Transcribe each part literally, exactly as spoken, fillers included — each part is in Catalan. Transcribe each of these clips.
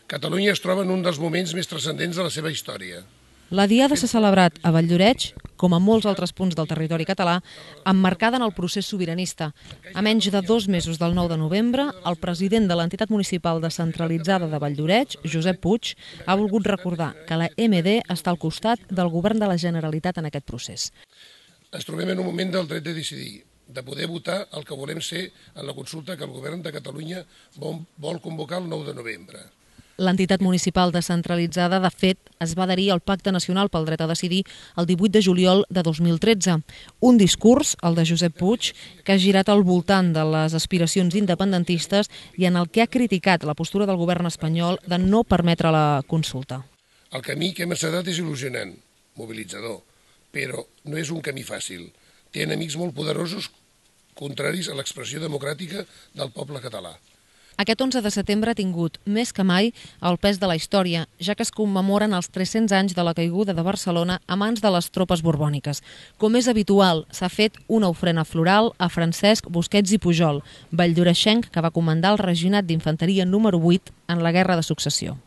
Catalunya es troba en un dels moments més transcendents de la seva història. La Diada s'ha celebrat a Valldoreix, com a molts altres punts del territori català, emmarcada en el procés sobiranista. A menys de dos mesos del nou de novembre, el president de l'entitat municipal descentralitzada de Valldoreix, Josep Puig, ha volgut recordar que la M D està al costat del govern de la Generalitat en aquest procés. Ens trobem en un moment del dret de decidir, de poder votar el que volem ser en la consulta que el govern de Catalunya vol convocar el nou de novembre. L'entitat municipal descentralitzada, de fet, es va adherir al Pacte Nacional pel Dret a Decidir el divuit de juliol de dos mil tretze. Un discurs, el de Josep Puig, que ha girat al voltant de les aspiracions independentistes i en el que ha criticat la postura del govern espanyol de no permetre la consulta. El camí que hem encetat és il·lusionant, mobilitzador, però no és un camí fàcil. Té enemics molt poderosos contraris a l'expressió democràtica del poble català. Aquest onze de setembre ha tingut, més que mai, el pes de la història, ja que es commemoren els tres-cents anys de la caiguda de Barcelona a mans de les tropes borbòniques. Com és habitual, s'ha fet una ofrena floral a Francesc Busquets i Pujol, valldoreixenc que va comandar el Reginat d'Infanteria número vuit en la Guerra de Successió.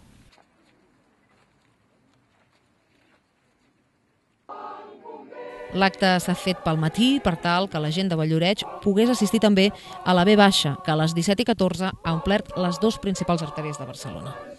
L'acte s'ha fet pel matí per tal que la gent de Valldoreix pogués assistir també a la ve baixa, que a les disset i catorze ha omplert les dues principals artèries de Barcelona.